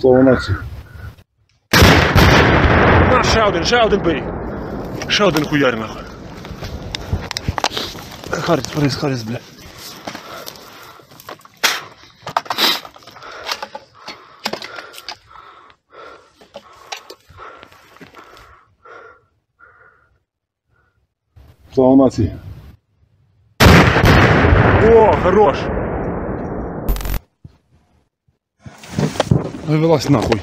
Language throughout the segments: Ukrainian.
Слава нації. На, ще один бий. Ще один хуярь, нахуй. Харіс, блядь. Слава нації. О, хорош. Вилазь нахуй.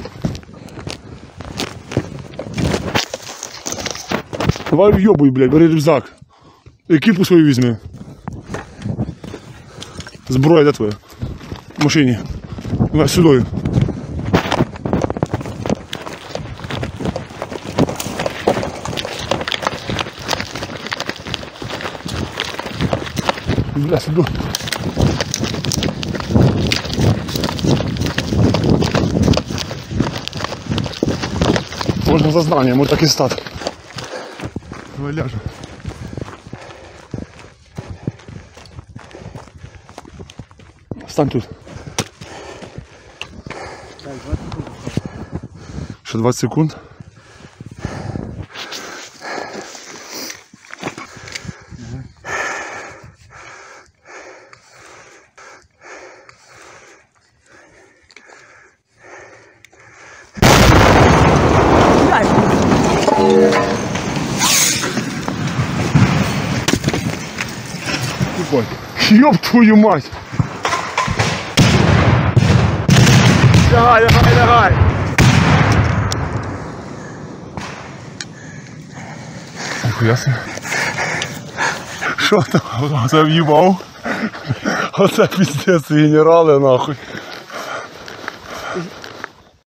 Давай в'єбуй, блядь, бери рюкзак. Екіпу свою візьми. Зброя де твоя? В машині. Давай сюди. Бля, сюди. Можна за знання, може так і стати. Давай ляжемо. Стань тут. Ще 20 секунд. Ёб твою мать! Лягай! Ніхуя себе. Що там? Оце в'їбав? Оце піздець генерали нахуй.